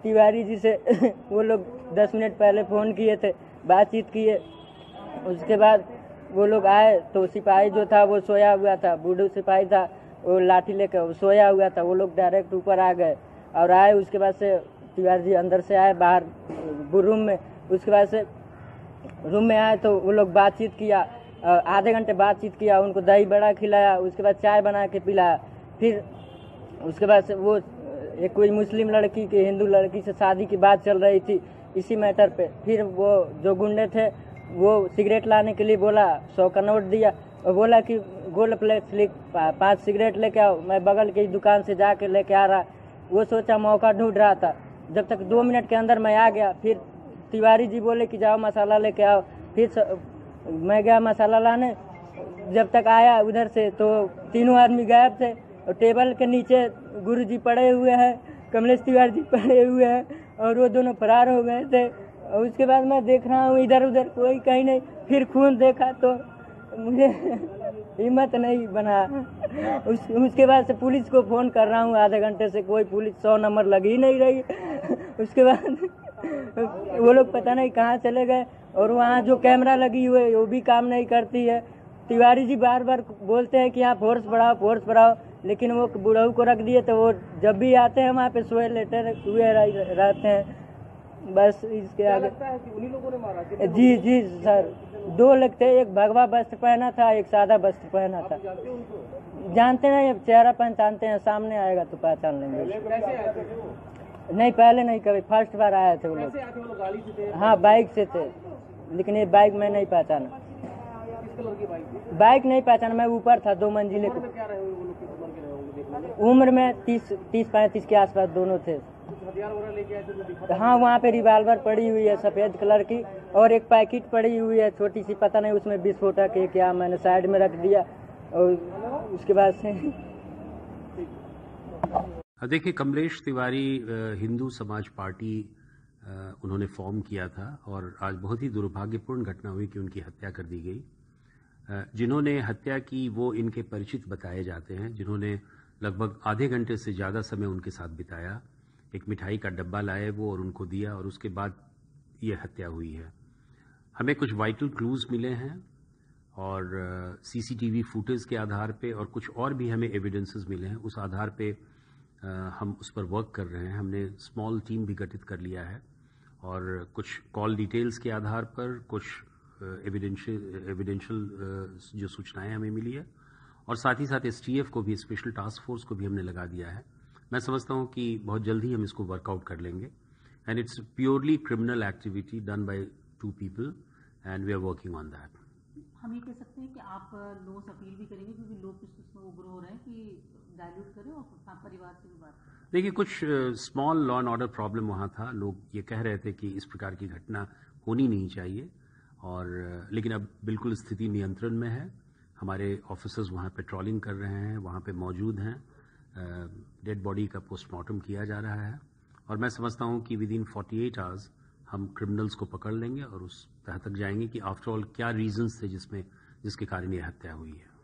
तिवारी जी से वो लोग 10 मिनट पहले फ़ोन किए थे, बातचीत किए। उसके बाद वो लोग आए तो सिपाही जो था वो सोया हुआ था, बूढ़ा सिपाही था, वो लाठी लेकर वो सोया हुआ था। वो लोग डायरेक्ट ऊपर आ गए और आए। उसके बाद से तिवारी जी अंदर से आए बाहर रूम में। उसके बाद से रूम में आए तो वो लोग बातचीत किया, आधे घंटे बातचीत किया, उनको दही बड़ा खिलाया, उसके बाद चाय बना के पिलाया। फिर उसके बाद से वो एक कोई मुस्लिम लड़की की हिंदू लड़की से शादी की बात चल रही थी इसी मैटर पे। फिर वो जो गुंडे थे वो सिगरेट लाने के लिए बोला, 100 का नोट दिया और बोला कि गोल्ड प्लेट स्लिप 5 सिगरेट लेके आओ। मैं बगल की दुकान से जाके लेके आ रहा। वो सोचा मौका ढूंढ रहा था। जब तक 2 मिनट के अंदर मैं आ गया। फिर तिवारी जी बोले कि जाओ मसाला लेके आओ। फिर मैं गया मसाला लाने। जब तक आया उधर से तो तीनों आदमी गायब थे और टेबल के नीचे गुरुजी पड़े हुए हैं, कमलेश तिवारी जी पड़े हुए हैं और वो दोनों फरार हो गए थे। और उसके बाद मैं देख रहा हूँ इधर उधर कोई कहीं नहीं। फिर खून देखा तो मुझे हिम्मत नहीं बना। उसके बाद से पुलिस को फ़ोन कर रहा हूँ आधे घंटे से, कोई पुलिस 100 नंबर लग ही नहीं रही। उसके बाद वो लोग पता नहीं कहाँ चले गए और वहाँ जो कैमरा लगी हुई है वो भी काम नहीं करती है। तिवारी जी बार बार बोलते हैं कि यहाँ फोर्स बढ़ाओ, लेकिन वो बुढ़ऊ को रख दिए तो वो जब भी आते हैं वहाँ पे सोए लेटे हुए रहते हैं। बस इसके आगे लगता है कि उन्हीं लोगों ने मारा? जी सर, 2 लोग थे, एक भगवा वस्त्र पहना था, एक सादा वस्त्र पहना था। जानते हैं उनको? जानते नहीं, अब चेहरा पहचानते हैं, सामने आएगा तो पहचान लेंगे। कैसे आए थे वो? नहीं पहले नहीं, कभी फर्स्ट बार आए थे वो लोग। कैसे आए थे वो लोग? गाड़ी से थे? हाँ बाइक से थे, लेकिन ये बाइक में नहीं पहचाना। किस कलर की बाइक थी? बाइक नहीं पहचाना, मैं ऊपर था 2 मंजिले उम्र में क्या रहे वो लोग? किस उम्र के रहे होंगे देखने में? उम्र में 30-35 के आसपास दोनों थे। कुछ हथियार वगैरह लेके आए थे तो दिखा? हाँ वहाँ पे रिवाल्वर पड़ी हुई है सफ़ेद कलर की और एक पैकेट पड़ी हुई है छोटी सी, पता नहीं उसमें विस्फोटक है क्या। मैंने साइड में रख दिया और उसके बाद से देखिए, कमलेश तिवारी हिंदू समाज पार्टी उन्होंने फॉर्म किया था और आज बहुत ही दुर्भाग्यपूर्ण घटना हुई कि उनकी हत्या कर दी गई। जिन्होंने हत्या की वो इनके परिचित बताए जाते हैं, जिन्होंने लगभग आधे घंटे से ज़्यादा समय उनके साथ बिताया। एक मिठाई का डब्बा लाए वो और उनको दिया और उसके बाद ये हत्या हुई है। हमें कुछ वाइटल क्लूज मिले हैं और सीसीटीवी फुटेज के आधार पे और कुछ और भी हमें एविडेंसेस मिले हैं। उस आधार पे हम उस पर वर्क कर रहे हैं। हमने स्मॉल टीम भी गठित कर लिया है और कुछ कॉल डिटेल्स के आधार पर कुछ एविडेंशियल जो सूचनाएं हमें मिली है और साथ ही साथ एसटीएफ को भी, स्पेशल टास्क फोर्स को भी हमने लगा दिया है। मैं समझता हूं कि बहुत जल्द ही हम इसको वर्कआउट कर लेंगे and it's purely criminal activity done by 2 people and we are working on that. हम ये कह सकते हैं कि आप लोगों से अपील भी करेंगे क्योंकि लोग इसमें उग्र हो रहे हैं कि डायल्यूट करें और परिवार से भी बात करें। देखिए, कुछ small law and order problem वहाँ था। लोग ये कह रहे थे कि इस प्रकार की घटना होनी नहीं चाहिए और लेकिन अब बिल्कुल स्थिति नियंत्रण में है। हमारे ऑफिसर्स वहाँ पेट्रोलिंग कर रहे हैं, वहाँ पे मौजूद हैं। डेड बॉडी का पोस्टमार्टम किया जा रहा है और मैं समझता हूँ कि विद इन 48 आवर्स हम क्रिमिनल्स को पकड़ लेंगे और उस तह तक जाएंगे कि आफ्टर ऑल क्या रीजंस थे जिसके कारण ये हत्या हुई है।